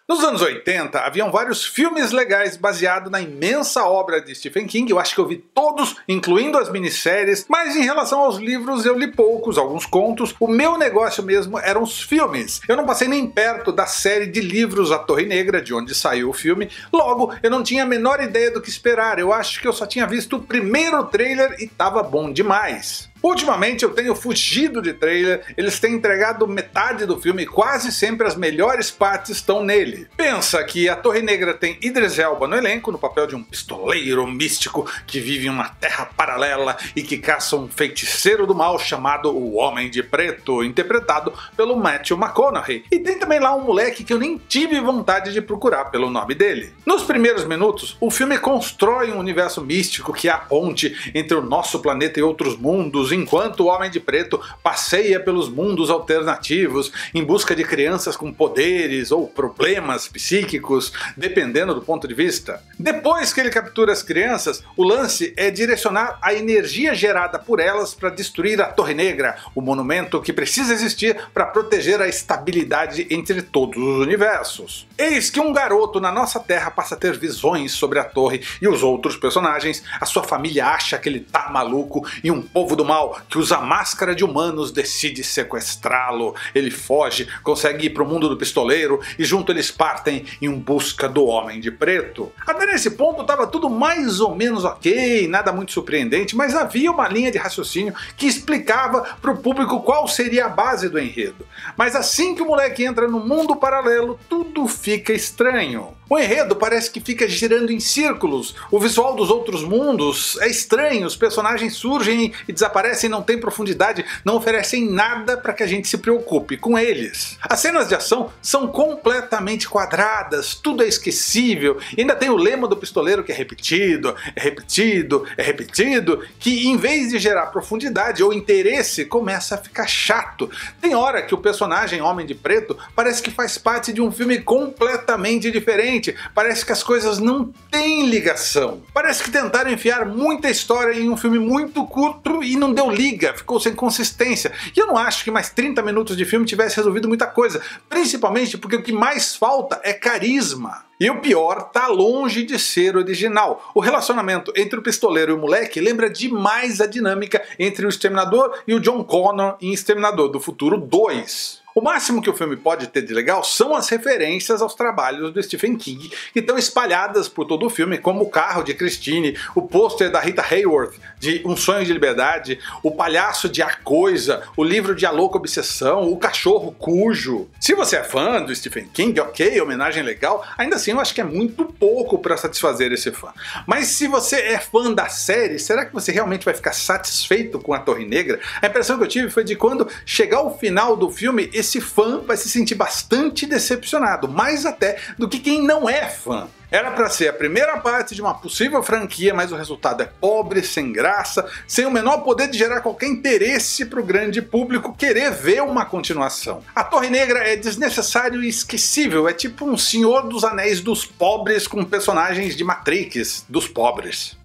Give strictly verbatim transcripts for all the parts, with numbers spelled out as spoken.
Nos anos oitenta, haviam vários filmes legais baseados na imensa obra de Stephen King. Eu acho que eu vi todos, incluindo as minisséries, mas em relação aos livros eu li poucos, alguns contos. O meu negócio mesmo eram os filmes. Eu não passei nem perto da série de livros A Torre Negra, de onde saiu o filme. Logo, eu não tinha a menor ideia do que esperar. Eu acho que eu só tinha visto o primeiro trailer e tava bom demais. Ultimamente eu tenho fugido de trailer, eles têm entregado metade do filme e quase sempre as melhores partes estão nele. Pensa que A Torre Negra tem Idris Elba no elenco, no papel de um pistoleiro místico que vive em uma terra paralela e que caça um feiticeiro do mal chamado o Homem de Preto, interpretado pelo Matthew McConaughey. E tem também lá um moleque que eu nem tive vontade de procurar pelo nome dele. Nos primeiros minutos, o filme constrói um universo místico que é a ponte entre o nosso planeta e outros mundos, enquanto o Homem de Preto passeia pelos mundos alternativos em busca de crianças com poderes ou problemas psíquicos, dependendo do ponto de vista. Depois que ele captura as crianças, o lance é direcionar a energia gerada por elas para destruir a Torre Negra, o monumento que precisa existir para proteger a estabilidade entre todos os universos. Eis que um garoto na nossa Terra passa a ter visões sobre a torre e os outros personagens, a sua família acha que ele tá maluco e um povo do mal que usa máscara de humanos decide sequestrá-lo. Ele foge, consegue ir para o mundo do pistoleiro e junto eles partem em busca do Homem de Preto. Até nesse ponto estava tudo mais ou menos ok, nada muito surpreendente, mas havia uma linha de raciocínio que explicava para o público qual seria a base do enredo. Mas assim que o moleque entra no mundo paralelo, tudo fica estranho. O enredo parece que fica girando em círculos, o visual dos outros mundos é estranho, os personagens surgem e desaparecem, não tem profundidade, não oferecem nada para que a gente se preocupe com eles. As cenas de ação são completamente quadradas, tudo é esquecível, e ainda tem o lema do pistoleiro que é repetido, é repetido, é repetido, que em vez de gerar profundidade ou interesse, começa a ficar chato. Tem hora que o personagem Homem de Preto parece que faz parte de um filme completamente diferente. Parece que as coisas não têm ligação. Parece que tentaram enfiar muita história em um filme muito curto e não deu liga, ficou sem consistência. E eu não acho que mais trinta minutos de filme tivesse resolvido muita coisa, principalmente porque o que mais falta é carisma. E o pior, tá longe de ser original. O relacionamento entre o pistoleiro e o moleque lembra demais a dinâmica entre o Exterminador e o John Connor em Exterminador do Futuro dois. O máximo que o filme pode ter de legal são as referências aos trabalhos do Stephen King, que estão espalhadas por todo o filme, como o carro de Christine, o pôster da Rita Hayworth de Um Sonho de Liberdade, o palhaço de A Coisa, o livro de A Louca Obsessão, o cachorro Cujo. Se você é fã do Stephen King, ok, homenagem legal, ainda assim eu acho que é muito pouco para satisfazer esse fã. Mas se você é fã da série, será que você realmente vai ficar satisfeito com A Torre Negra? A impressão que eu tive foi de quando chegar ao final do filme, esse fã vai se sentir bastante decepcionado, mais até do que quem não é fã. Era para ser a primeira parte de uma possível franquia, mas o resultado é pobre, sem graça, sem o menor poder de gerar qualquer interesse para o grande público querer ver uma continuação. A Torre Negra é desnecessário e esquecível, é tipo um Senhor dos Anéis dos pobres com personagens de Matrix dos pobres.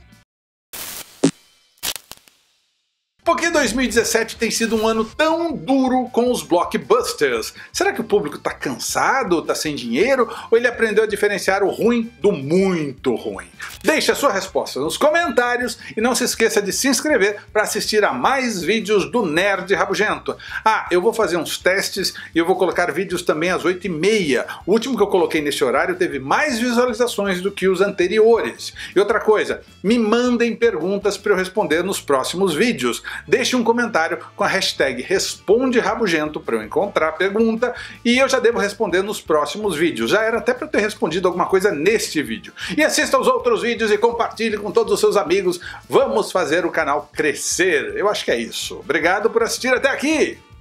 Por que dois mil e dezessete tem sido um ano tão duro com os blockbusters? Será que o público tá cansado, tá sem dinheiro, ou ele aprendeu a diferenciar o ruim do muito ruim? Deixe a sua resposta nos comentários e não se esqueça de se inscrever para assistir a mais vídeos do Nerd Rabugento. Ah, eu vou fazer uns testes e eu vou colocar vídeos também às oito e meia. O último que eu coloquei nesse horário teve mais visualizações do que os anteriores. E outra coisa, me mandem perguntas para eu responder nos próximos vídeos. Deixe um comentário com a hashtag Responde Rabugento para eu encontrar a pergunta e eu já devo responder nos próximos vídeos. Já era até para eu ter respondido alguma coisa neste vídeo. E assista aos outros vídeos e compartilhe com todos os seus amigos. Vamos fazer o canal crescer. Eu acho que é isso. Obrigado por assistir até aqui!